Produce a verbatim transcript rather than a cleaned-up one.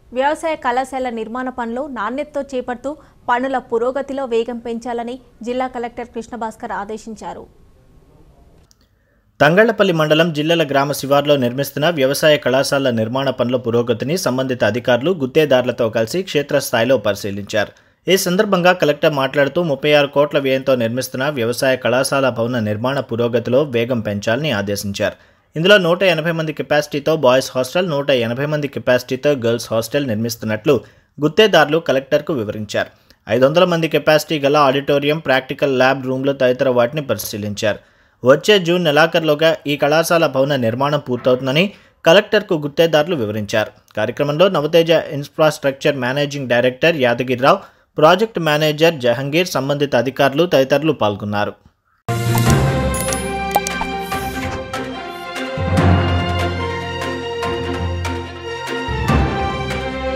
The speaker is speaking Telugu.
వ్యవసాయ కళాశాల నిర్మాణ పనులు నాణ్యతతో చేపడుతూ పనుల పురోగతిలో వేగం పెంచాలని జిల్లా కలెక్టర్ కృష్ణభాస్కర్ ఆదేశించారు. తంగళ్లపల్లి మండలం జిల్లాల గ్రామ శివార్లో నిర్మిస్తున్న వ్యవసాయ కళాశాల నిర్మాణ పనుల పురోగతిని సంబంధిత అధికారులు గుత్తేదారులతో కలిసి క్షేత్రస్థాయిలో పరిశీలించారు. ఈ సందర్భంగా కలెక్టర్ మాట్లాడుతూ ముప్పై ఆరు కోట్ల వ్యయంతో నిర్మిస్తున్న వ్యవసాయ కళాశాల భవన నిర్మాణ పురోగతిలో వేగం పెంచాలని ఆదేశించారు. ఇందులో నూట ఎనభై మంది కెపాసిటీతో బాయ్స్ హాస్టల్, నూట ఎనభై మంది కెపాసిటీతో గర్ల్స్ హాస్టల్ నిర్మిస్తున్నట్లు గుత్తేదారులు కలెక్టర్కు వివరించారు. ఐదు వందల మంది కెపాసిటీ గల ఆడిటోరియం, ప్రాక్టికల్ ల్యాబ్ రూమ్లు తదితర వాటిని పరిశీలించారు. వచ్చే జూన్ నెలాఖరులోగా ఈ కళాశాల భవన నిర్మాణం పూర్తవుతుందని కలెక్టర్కు గుత్తేదారులు వివరించారు. కార్యక్రమంలో Navateja infrastructure managing director Yadagirirao, project manager Jahangir, సంబంధిత అధికారులు తదితరులు పాల్గొన్నారు.